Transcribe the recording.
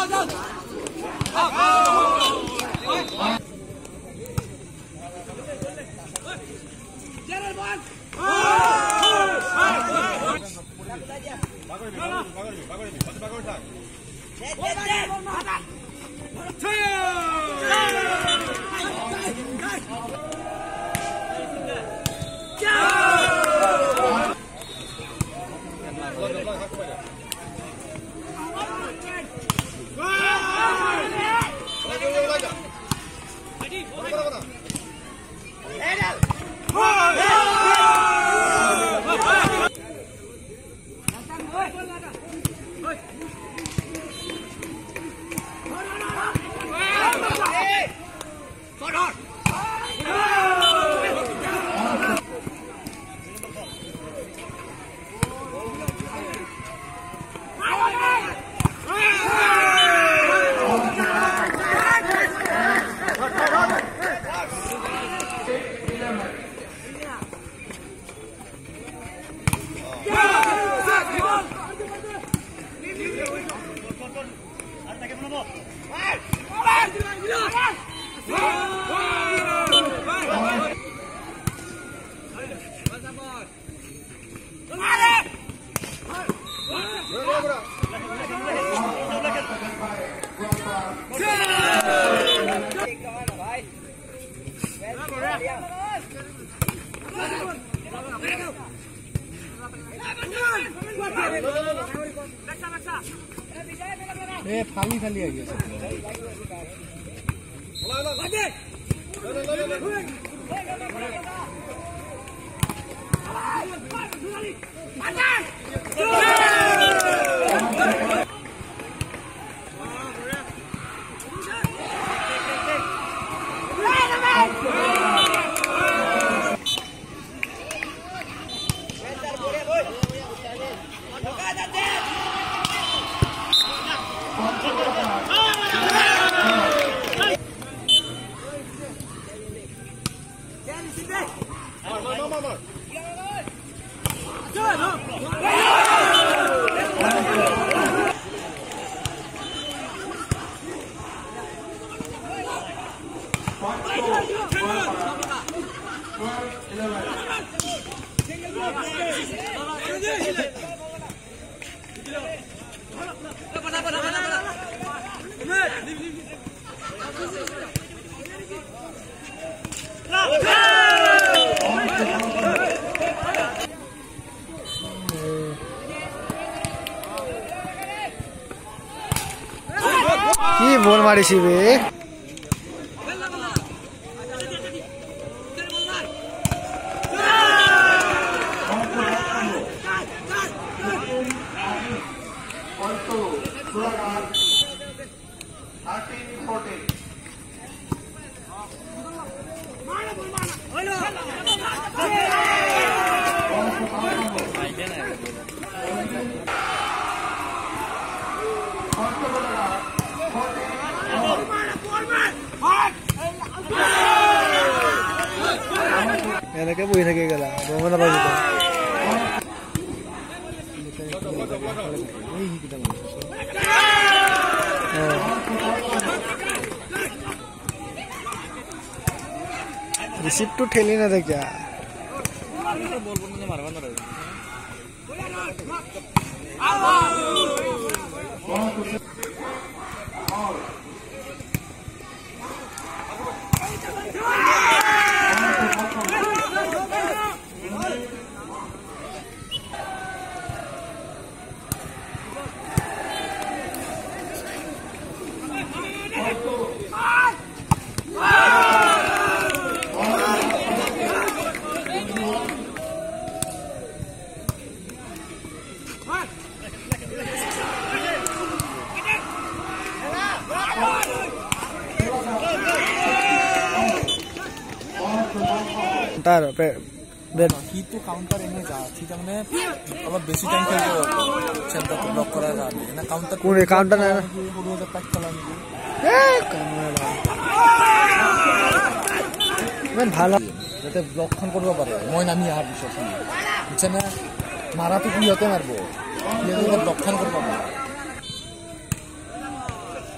खाली खाली आ गया কি বল মারিছি বে এনেকে বহি থাকে গেলা গমনা পাবি रिसीव तो ठेली ना दे क्या तार बेट ही तो काउंटर एने जा थी तमने অলপ বেশি টাইম খেলবো সেটা তো ব্লক করা যাবে না কাউন্টার কোন কাউন্টার না পুরো যে প্যাক করা নিবি মানে ভালো যাতে ব্লকখন করব পারে মই নামি আর বিষয় শুনি বুঝছেন না মারা তো কি হতে মারবো এগুলো ব্লকখন করব পারে